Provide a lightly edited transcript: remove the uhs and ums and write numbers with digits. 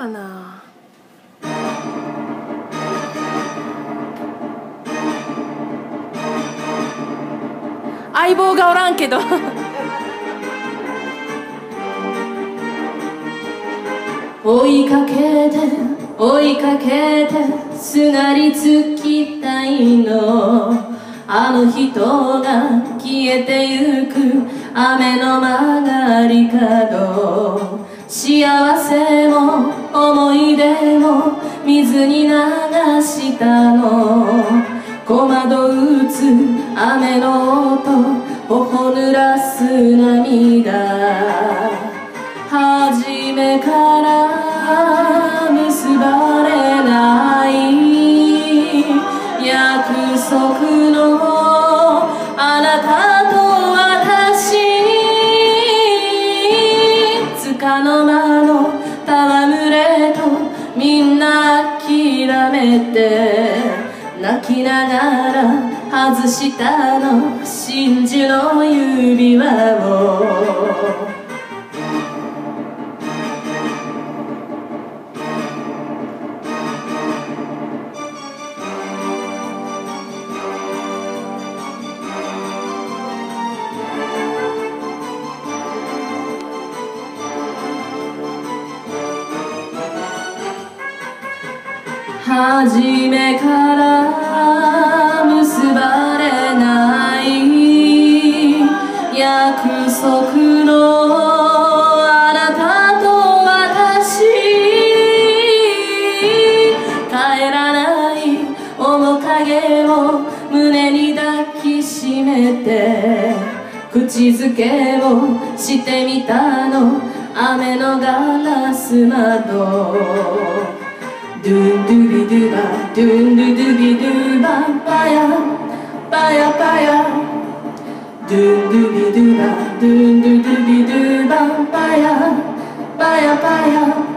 かな。相棒がおらんけど追いかけて追いかけてすがりつきたいの、あの人が消えてゆく雨の曲がり角、幸せも思い出も水に流したの、小窓打つ雨の音、頬濡らす涙、初めから結ばれない約束のあなたと私、つかの間の戯れとみんな諦めて、泣きながら外したの真珠の指輪を。初めから結ばれない約束のあなたと私、帰らない面影を胸に抱きしめて、口づけをしてみたの雨のガラス窓、ドゥンドゥビドゥバドゥンドゥドゥビドゥバパヤパヤパヤ、ドゥンドゥビドゥバドゥンドゥドゥビドゥバパヤパヤパヤ。